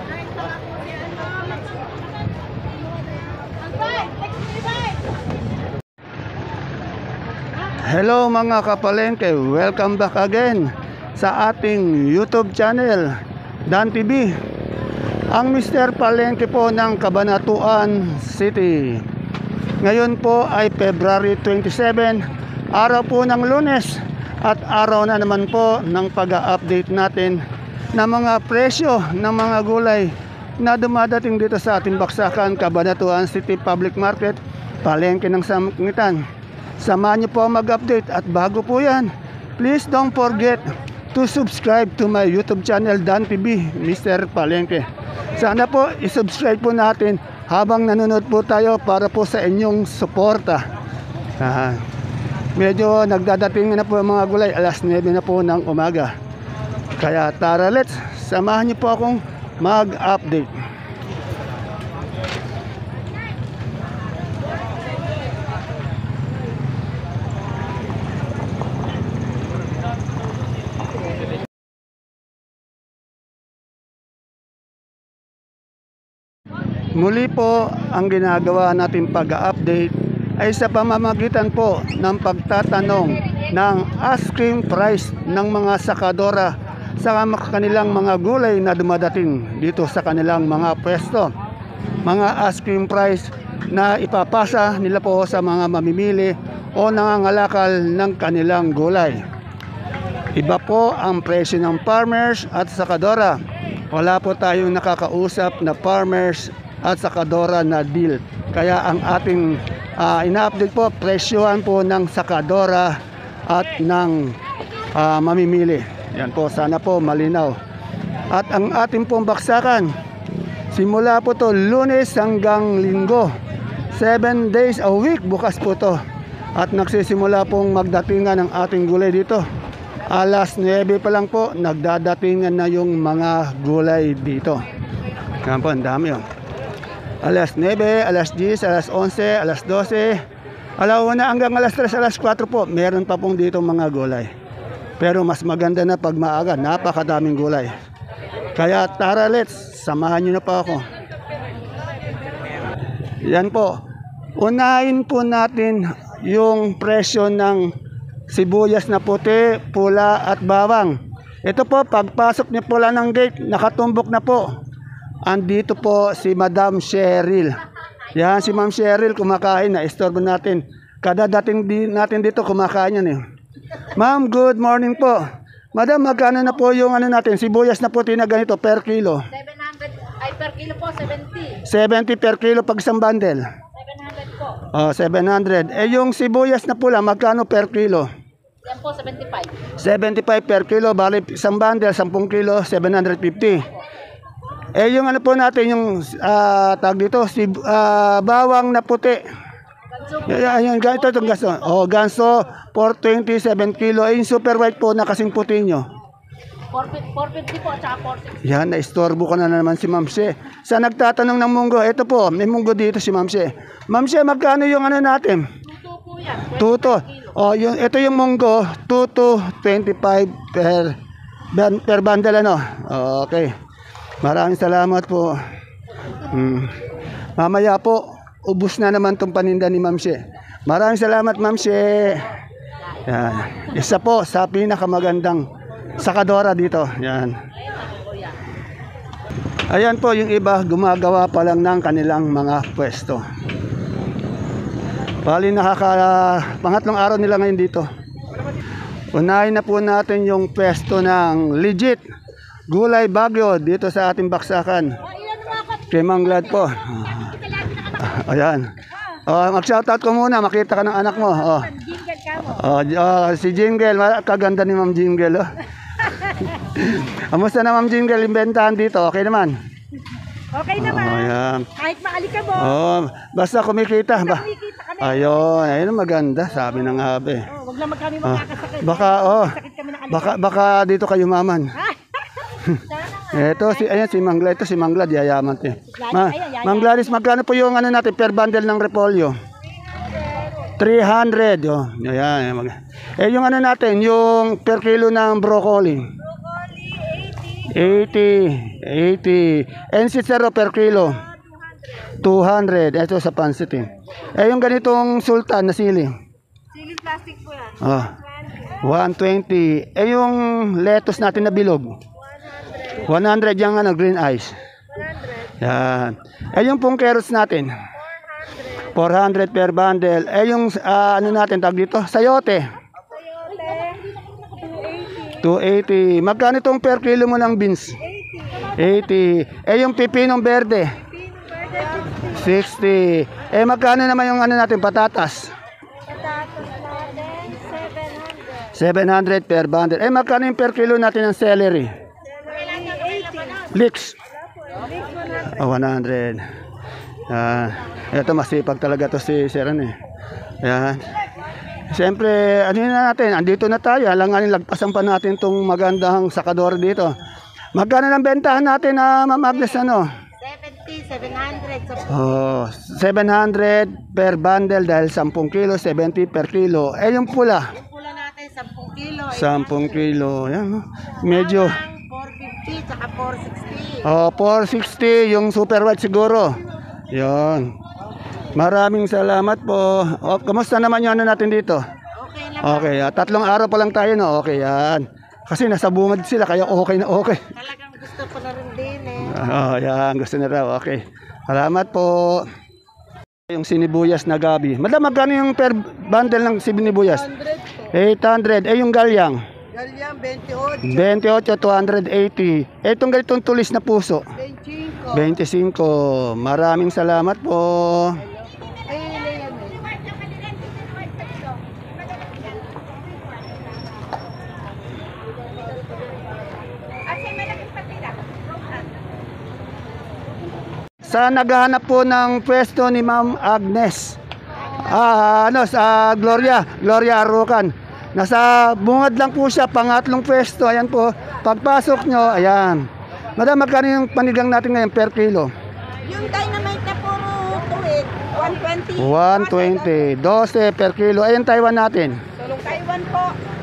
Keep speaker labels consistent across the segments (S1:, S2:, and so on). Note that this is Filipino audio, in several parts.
S1: Hello mga kapalengke, welcome back again sa ating YouTube channel, Dan TV. Ang Mr. Palengke po ng Cabanatuan City. Ngayon po ay February 27, araw po ng Lunes, at araw na naman po ng pag-update natin ng mga presyo ng mga gulay na dumadating dito sa ating baksakan, Cabanatuan City Public Market, Palengke ng Sangitan. Samahan niyo po mag-update, at bago po yan, please don't forget to subscribe to my YouTube channel, Dan TV, Mr. Palengke. Sana po isubscribe po natin habang nanonood po tayo para po sa inyong suporta. Medyo nagdadating na po ang mga gulay, alas 9 na po ng umaga. Kaya tara, let's samahan niyo po akong mag-update. Muli po, ang ginagawa natin pag-update ay sa pamamagitan po ng pagtatanong ng asking price ng mga sakadora sa kanilang mga gulay na dumadating dito sa kanilang mga pwesto. Mga asking price na ipapasa nila po sa mga mamimili o nangangalakal ng kanilang gulay. Iba po ang presyo ng farmers at sakadora. Wala po tayong nakakausap na farmers at sakadora na deal. Kaya ang ating ina-update po, presyohan po ng sakadora at ng mamimili. Yan po, sana po malinaw. At ang ating pong baksakan, simula po to Lunes hanggang Linggo, 7 days a week bukas po to. At nagsisimula pong magdatingan ng ating gulay dito. Alas 9 pa lang po, nagdadatingan na yung mga gulay dito. Yan po, ang dami yun. Alas 9, alas 10, alas 11, alas 12, alauna hanggang alas 3, alas 4 po. Meron pa pong dito mga gulay. Pero mas maganda na pag maaga, napakadaming gulay. Kaya tara, let's, samahan nyo na po ako. Yan po. Unahin po natin yung presyo ng sibuyas na puti, pula at bawang. Ito po, pagpasok niyo po lang ng gate, nakatumbok na po. Andito po si Madam Cheryl. Yan, si Ma'am Cheryl kumakain na. Istorbo natin. Kada dating natin dito, kumakain yan eh. Ma'am, good morning po. Madam, magkano na po yung ano natin, sibuyas na puti na ganito per kilo?
S2: 700, ay per kilo po, 70.
S1: 70 per kilo pag isang bundle.
S2: 700 po.
S1: Oh, 700. Eh yung sibuyas na pula, magkano per kilo?
S2: Yan po, 75.
S1: 75 per kilo, bali isang bundle, 10 kilo, 750. Eh yung ano po natin, yung tag dito, bawang na puti. Ayan, ganito itong ganso. Oh, ganso, 427 kilo. Eh yung super white po na kasing puti nyo.
S2: 450 po, tsaka 460.
S1: Yan, na-istorbo ko na naman si Ma'am She. Sa nagtatanong ng munggo, ito po, may munggo dito si Ma'am She. Ma'am She, magkano yung ano natin?
S2: Tuto po yan.
S1: Tuto. Oh, yung, ito yung munggo, tuto, 25 per bundle, ano? Oh, okay. Maraming salamat po. Mamaya po, ubus na naman itong paninda ni Ma'am She. Maraming salamat, Ma'am She. Yan. Isa po sa pinakamagandang sakadora dito. Yan. Ayan po, yung iba gumagawa pa lang ng kanilang mga pwesto. Bali pangatlong araw nila ngayon dito. Unahin na po natin yung pwesto ng legit Gulay Bagyo dito sa ating baksakan. Kay Mang Glad po. Ayan. Mag-shoutout ko muna, makita ka ng anak mo. Si Jingle, kaganda ni Ma'am Jingle. Kamusta na Ma'am Jingle, imbentahan dito? Okay naman?
S2: Okay naman.
S1: Ayan.
S2: Kahit maalikabok.
S1: Basta kumikita. Ayun, ayun maganda, sabi ng abe.
S2: Wag lang magkami magkakasakit.
S1: Baka dito kayo maman. Si Mangla, ito si Mangla, yayaman to. Ma'am Gladys, magkano po yung ano natin per bundle ng repolyo? 300. Oh, ayan. Eh yung ano natin, yung per kilo ng broccoli. 80, 80. And sitsaro per kilo? 200. Ito sa pansit eh. Eh yung ganitong sultan na sili?
S2: Siling plastic po yan.
S1: Oh, 120. Eh yung lettuce natin na bilog? 100 yung ano, green ice.
S2: 100.
S1: Yan. Eh yung pong carrots natin? 400 per bundle. Eh yung ano natin tag dito? Sayote?
S2: Sayote,
S1: 280.
S2: 280.
S1: Magkano itong per kilo mo ng beans? 80. Eh yung pipinong berde?
S2: Pino burger,
S1: 60.
S2: 60.
S1: Eh magkano naman yung ano natin patatas?
S2: Patatas natin, 700.
S1: 700 per bundle. Eh magkano yung per kilo natin ng celery?
S2: Celery, 80.
S1: Leeks?
S2: Big 100.
S1: Oh, 100. Ito masipag talaga to si Seran eh. Yan. Siyempre, ano na natin, andito na tayo. Alanganin, lagpasan pa natin itong magandang sakador dito. Magkano ng bentahan natin na Ma'am Agnes, ano?
S2: 70, 700. So,
S1: Oh, 700 per bundle dahil 10 kilo, 70 per kilo. Eh, yung pula,
S2: yung pula natin, 10 kilo.
S1: 10 kilo. Yan, no? Medyo,
S2: 450, tsaka 460.
S1: oh, 460 yung super white siguro. Yon. Maraming salamat po. Oh, kamusta naman yung ano natin dito?
S2: Okay lang.
S1: Okay, 3 araw pa lang tayo, no? Okay, yan. Kasi nasa bungad sila, kaya okay na okay.
S2: Talagang gusto ko na rin din eh.
S1: Oh, yan, gusto na raw. Okay. Salamat po. Yung sinibuyas na gabi. Madam, magkano yung per bundle ng sinibuyas? 800. Eh, yung galyang?
S2: Galyang, 28.
S1: 28, 280. Eh, itong ganitong tulis na puso?
S2: 25.
S1: 25. Maraming salamat po.
S2: Ayun na yan eh.
S1: Sa naghahanap po ng pwesto ni Ma'am Agnes. Sa Gloria Arucan. Nasa bungad lang po siya, pangatlong pwesto. Ayan po. Pagpasok nyo, ayan. Madam, magkano yung panigang natin ngayon per kilo?
S2: Yung dynamite na puro tuwid,
S1: 120.
S2: 120.
S1: 12 per kilo. Ayan Taiwan natin.
S2: Tulong Taiwan po,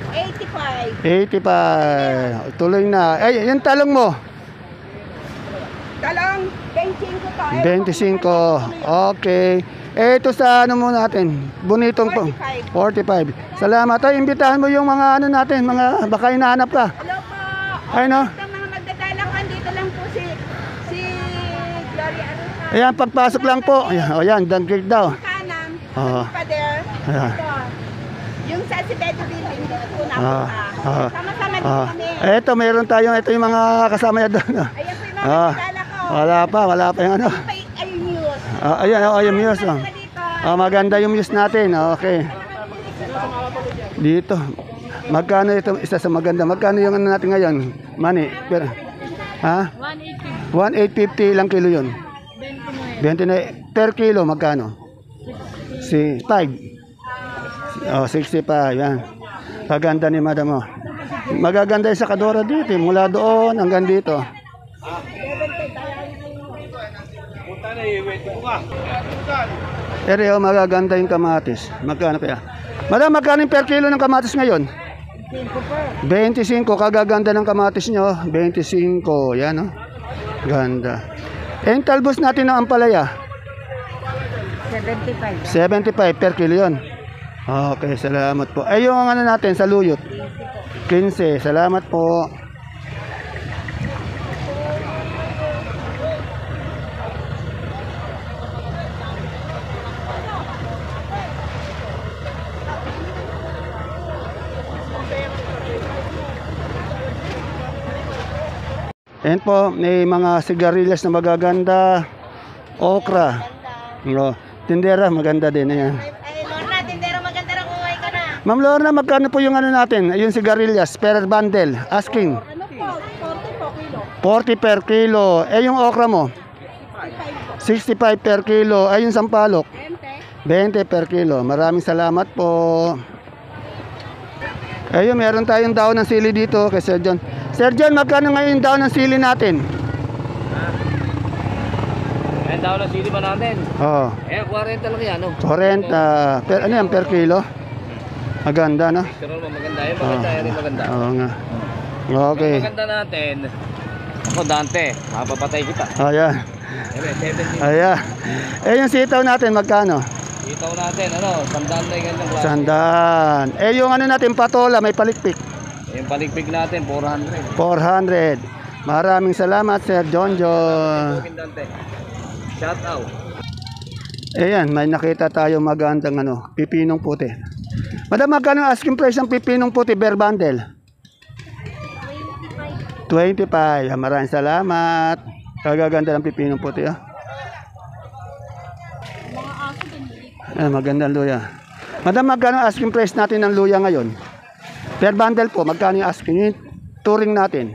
S2: 85.
S1: 85. Tuloy na. Ay, yung talong mo?
S2: Talong, 25 to.
S1: 25. Okay. Eh, ito sa ano mo natin? Bonitong po. 45. Salamat. Ay, imbitahan mo yung mga ano natin, mga baka hinahanap ka.
S2: Hello po.
S1: Ay, no?
S2: Ito mga magdadalakan, dito lang po si Gloria Arucan.
S1: Ayan, pagpasok lang po. Ayan, o yan, dangkig daw.
S2: Kanan,
S1: Oo.
S2: pa there.
S1: Ayan.
S2: Ito. Yung sa Sibeto Building, dito po
S1: Ah,
S2: napunta.
S1: ah,
S2: Sama-sama dito
S1: ah.
S2: kami.
S1: Eto, mayroon tayong, ito yung mga kasama niya doon.
S2: Ayan po yung mga
S1: Ah,
S2: magdadala ko.
S1: wala pa yung ano.
S2: Ayun news.
S1: Ayan, yung muse. Oh.
S2: Dito.
S1: Maganda yung muse natin. Okay. Dito. Magkano ito isa sa maganda? Magkano yung ano natin ngayon? Money. Pero, ha? 1,850 ilang kilo yun? 29. Per kilo magkano? 5. Oh, 60 pa. Yan. Kaganda ni madam mo. Magaganda yung sakadora dito. Mula doon hanggang dito. Pero magaganda yung kamatis. Magkano kaya? Madam, magkano yung per kilo ng kamatis ngayon? 25. Kagaganda ng kamatis nyo. 25. Yan, oh. Ganda. Eh, yung talbos natin ng ampalaya?
S2: 75.
S1: 75 per kilo yun. Okay, salamat po. Eh, yung ano natin sa luyot? 15. Salamat po. Ayan po, may mga sigarilyas na magaganda. Okra. No, tindera, maganda din. Ayan.
S2: Ay, Lorna, tindero maganda rin kuhay ka na.
S1: Ma'am Lorna, magkano po yung ano natin? Yung sigarilyas per bundle. Asking.
S2: Ano po? 40 po kilo.
S1: 40 per kilo. Eh, yung okra mo? 65 per kilo. Ay, yung sampalok? 20 per kilo. Maraming salamat po. Ayun, meron tayong daon ng sili dito kay Sir John. Sir John, magkano ngayon yung daon ng sili natin?
S3: Ayan daw na sili pa natin.
S1: Oh,
S3: Ayan, 40 lang yan, no?
S1: 40. Ano yan, per kilo? Maganda, no?
S3: Pero maganda. Yung maganda, yan yung maganda.
S1: Oo nga. Okay.
S3: Yung maganda natin, Ako, Dante. Mapapatay kita.
S1: Ayan.
S3: Ebe, 70.
S1: Ayan. Eh, yung sitaw natin, magkano?
S3: Itaw natin, sandaan na yung ganyang klase.
S1: Sandaan. Eh, yung ano natin, patola, may palikpik.
S3: Yung paligpig natin, 400.
S1: 400. Maraming salamat, Sir John John.
S3: Bukid Dante. Shout out.
S1: Ayan, may nakita tayo magandang pipinong puti. Madam, magkano ang asking price ng pipinong puti, bear bundle? 25. Maraming salamat. Kagaganda ng pipinong puti. Magandang luya. Madam, magkano ang asking price natin ng luya ngayon? Per bundle po, magkano yung asking? Yung touring natin.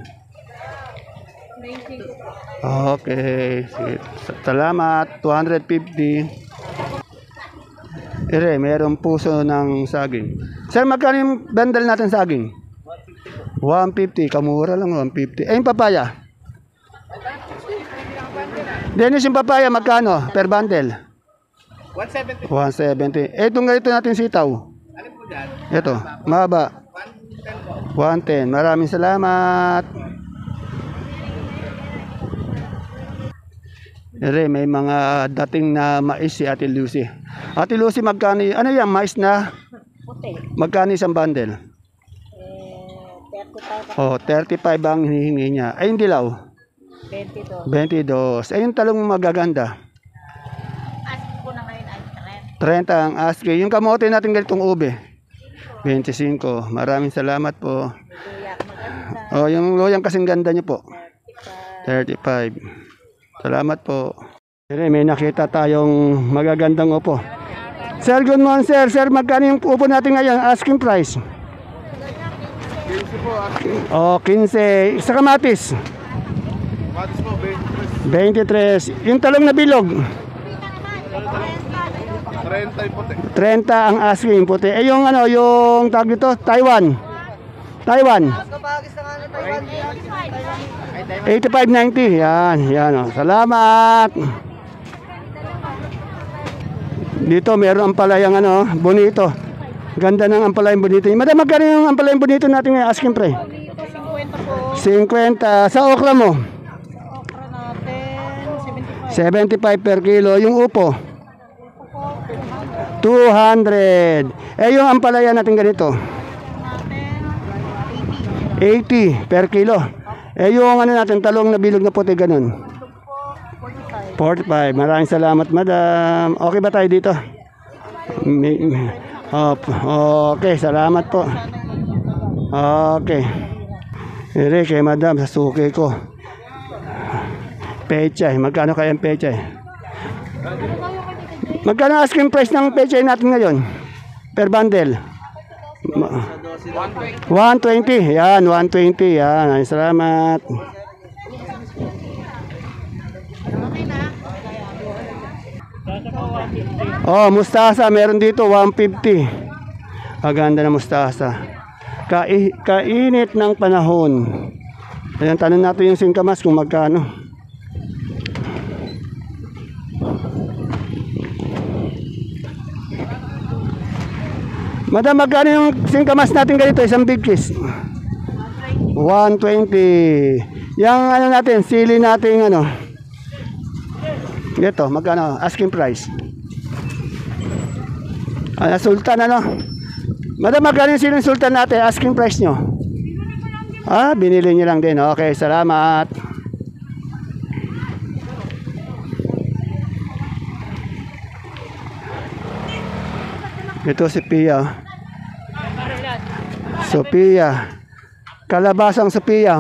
S1: Okay. Sige. Salamat. 250. Ere, mayroong puso ng saging. Sir, magkano yung bundle natin saging? 150. Kamura lang, 150. Eh, yung papaya? Dennis, yung papaya, magkano per bundle?
S3: 170.
S1: 170. Eh, itong ganito natin sitaw.
S3: Ano po dyan?
S1: Ito, mahaba. 110. Maraming salamat. Ere, may mga dating na mais si Ate Lucy. Ate Lucy, magkano ano yan, mais na?
S2: Puti.
S1: Magkano isang bundle?
S2: 35.
S1: Oh, 35 ang hinihingi niya. Ay, yung dilaw?
S2: 22.
S1: 22. Ay, yung talong magaganda.
S2: Ask ko na ngayon ay
S1: 30 ang asking. Yung kamote natin ganitong ube. 25. Maraming salamat po.
S2: Luya. Maganda.
S1: Oh, yung loyang kasing ganda niyo po. 35. Salamat po. Ere, may nakita tayong magagandang upo. Sir, good morning, sir. Sir, magkano yung upo natin ngayon? Asking price.
S3: 15 po.
S1: Oh, 15. Sa kamatis.
S3: Matis po,
S1: 23. Yung talong na bilog.
S3: 30 po.
S1: 30 ang asking puti. Eh yung yung tawag dito, Taiwan. 85.90. Yan oh. Salamat. Dito meron ampalayang bonito. Ganda ng ampalayang bonito. Madam, magkano yung ampalayang bonito natin ngayon asking price?
S2: 50 po.
S1: 50 sa okra mo.
S2: Okra natin, 75.
S1: 75 per kilo. Yung upo 200. Eh yung ampalaya natin ganito
S2: Natin,
S1: 80 per kilo. Eh yung natin talong na bilog na puti ganun 45. Maraming salamat, madam. Okay ba tayo dito? Okay, salamat po. Okay. Ere kay madam sa suki ko. Pechay, magkano kaya ang pechay? Magkano asking price ng pechay natin ngayon? Per bundle? 120. Yan, 120. Yan, ay, salamat. Oh, mustasa, meron dito 150. Aganda na mustasa. Kainit ng panahon. Ayan, tanong natin yung singkamas kung magkano. Madam, magkano yung singkamas natin ganito? Isang big kiss. 120. Yung natin, sili natin Ito, magkano? Asking price. Sultan Madam, magkano yung siling sultan natin? Asking price nyo. Binili nyo lang din. Okay, salamat. Ito si Pia. Sophia. Kalabasang Sophia.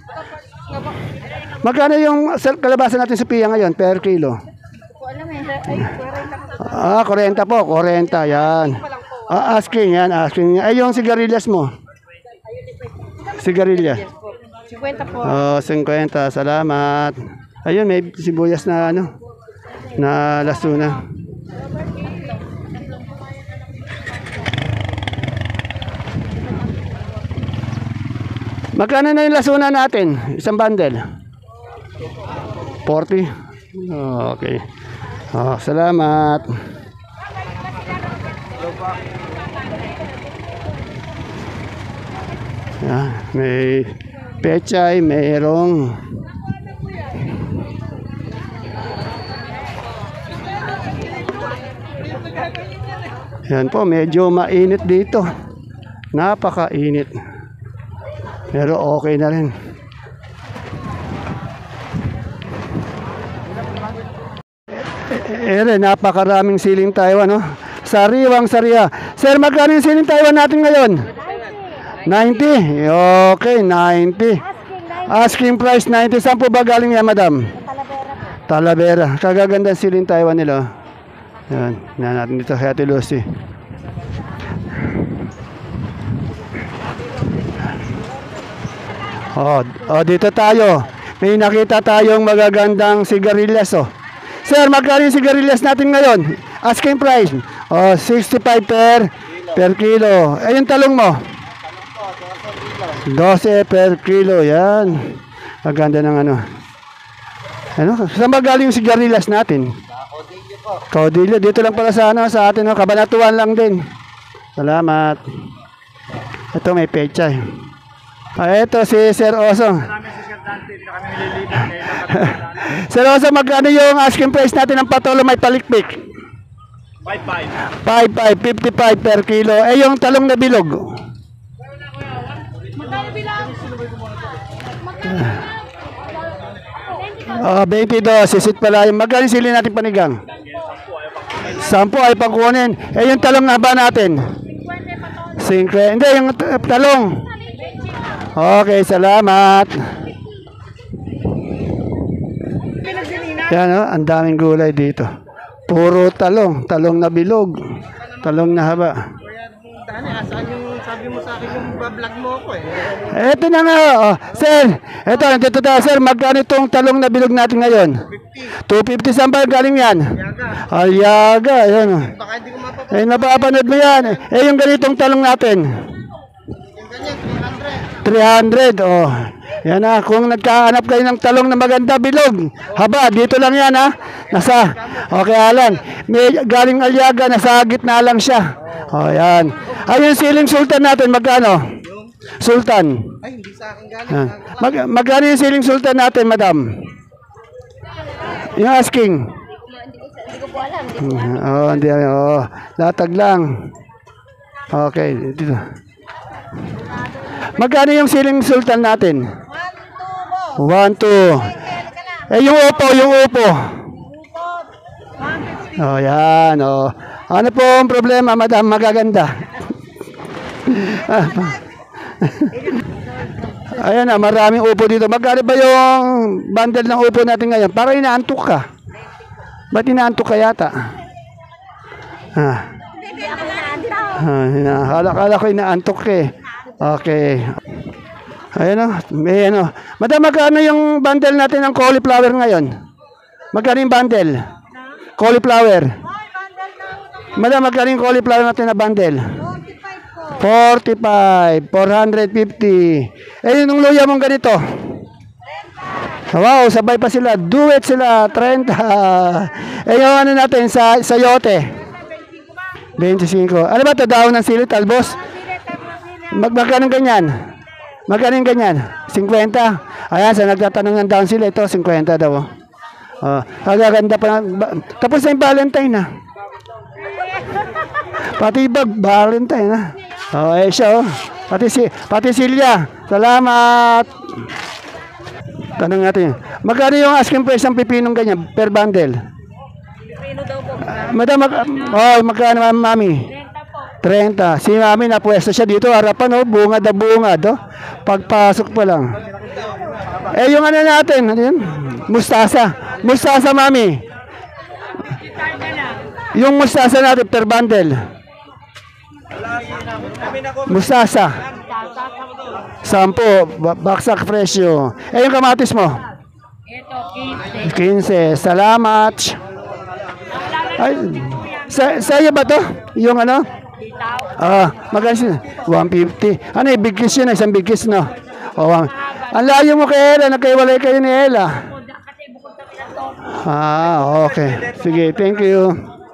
S1: Magkano yung kalabasa natin Sophia ngayon per kilo?
S2: ko alam eh. Ay, 40 po.
S1: 40 po, 40 yan. Asking yan, asking. Ay yung sigarilyas mo. Sigarilyas.
S2: 50 po.
S1: 50, salamat. Ayun, may sibuyas na na lasuna. Magkano na yung lasuna natin? Isang bundle? 40? Okay. Salamat. May pechay, mayroong Yan po, medyo mainit dito. Napakainit. Pero okay na rin. Napakaraming siling Taiwan, no? Sariwang sariya. Sir, magkano yung siling Taiwan natin ngayon? 90. Okay, 90. Asking price 90. Saan po ba galing yan, madam? Talavera. Kagaganda siling Taiwan nila. Yan, yan natin dito, Ate Lucy. Dito tayo. May nakita tayong magagandang sigarilyas, oh. Sir, magkano yung sigarilyas natin ngayon? Asking price. 65 per kilo. Eh, yung talong mo? 12 per kilo. Yan. Maganda ng ano. Saan ba galing yung sigarilyas natin? Caudillo. Dito lang pala sa atin. No? Kabanatuan lang din. Salamat. Ito may pechay. Ito si Sir Oso. Sir Oso, magkano yung asking price natin ng patola may palikpik? 55 per kilo. Eh, yung talong na bilog? 22. Sisit pala. Magkano sili natin panigang? 10 ay pagkunin. Eh, yung talong na ba natin? 5. Hindi, yung talong. Okay, salamat. Yan, ang daming gulay dito. Puro talong, talong na bilog, talong na haba.
S3: Saan yung sabi mo sa akin yung vlog mo ako eh?
S1: Ito na nga, sir. Ito, nandito tayo, sir. Magkano itong talong na bilog natin ngayon? 250. Saan ba galing yan? Aliaga. Ayan.
S3: Baka hindi ko mapapagod.
S1: Napapanood mo yan. Eh, yung ganitong talong natin?
S3: Yung ganyan,
S1: 300. Yan na, kung nagkahanap kayo ng talong na maganda bilog, haba, dito lang yan ha. Okay Alan, may galing Aliaga, nasa gitna lang siya. Yan. Ayun siling sultan natin, magkano? Sultan.
S3: Ay, hindi sa akin galing.
S1: Magkano yung siling sultan natin, madam? Yung asking.
S2: Hindi ko po alam.
S1: Hindi. Latag lang. Okay, dito. Magkano yung siling sultan natin? 1, 2. Eh, yung upo. Yan, Ano po ang problema, madam? Magaganda. Ayan na, maraming upo dito. Magkano ba yung bundle ng upo natin ngayon? Parang inaantok ka. Ba't inaantok ka yata? Akala ko inaantok ka eh. Okay. Ayan may Madam, magkano yung bundle natin ng cauliflower ngayon? Magkano yung bundle? Cauliflower. Madam, magkano yung cauliflower natin na bundle? 45. 450. Eh, yung luya mong ganito? Wow, sabay pa sila. Duet sila. 30. Eh, yung ano natin sa yote? 25. Ano ba ito? Daon ng sili, talbos? Magkano ganyan? Magkano ganyan? 50. Ayan, sa nagtatanong ng daon sila, ito 50 daw. Kagaganda pa. Tapos na yung Valentine na. Pati Valentine na. Siya Pati Silya. Salamat. Tanong natin. Magkano yung asking price ng pipinong ganyan per bundle?
S2: Pino daw po.
S1: Madam, magkano mami? 30. Si mami na pwesto siya dito. Harapan, bungad na bungad. Pagpasok pa lang. Eh, yung ano natin, mustasa. Mustasa, mami. Yung mustasa natin per bundle. Mustasa. 10. Baksak presyo. Eh, yung kamatis mo?
S2: Ito,
S1: 15. Salamat. Ay, sa'yo ba to? Yung ano? Magkano siya? 150. Ano yung big kiss yun? Isang big kiss, no? Ang layo mo kay Ella. Nagkaiwalay kayo ni Ella. Okay. Sige, thank you.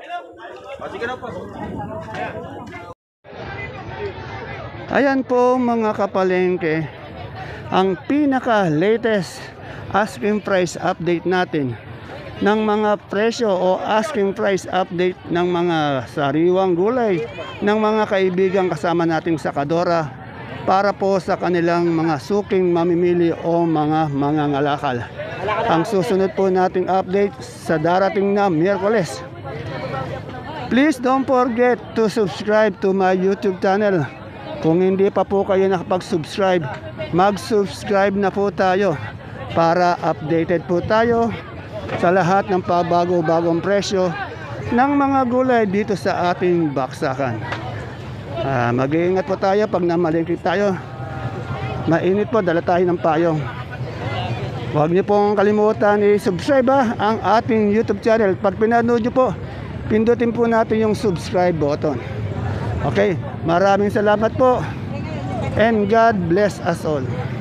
S1: Ayan po mga kapalengke. Ang pinaka-latest asking price update natin ng mga presyo o asking price update ng mga sariwang gulay ng mga kaibigan kasama nating sakadora para po sa kanilang mga suking mamimili o mga mangangalakal. Ang susunod po nating update sa darating na Miyerkules. Please don't forget to subscribe to my YouTube channel. Kung hindi pa po kayo nakapag-subscribe, mag-subscribe na po tayo para updated po tayo sa lahat ng pabago-bagong presyo ng mga gulay dito sa ating baksakan. Mag-iingat po tayo pag namalingki tayo. Mainit po, dala tayo ng payong. Huwag niyo pong kalimutan i-subscribe ang ating YouTube channel. Pag pinanood niyo po, pindutin po natin yung subscribe button. Okay, maraming salamat po and God bless us all.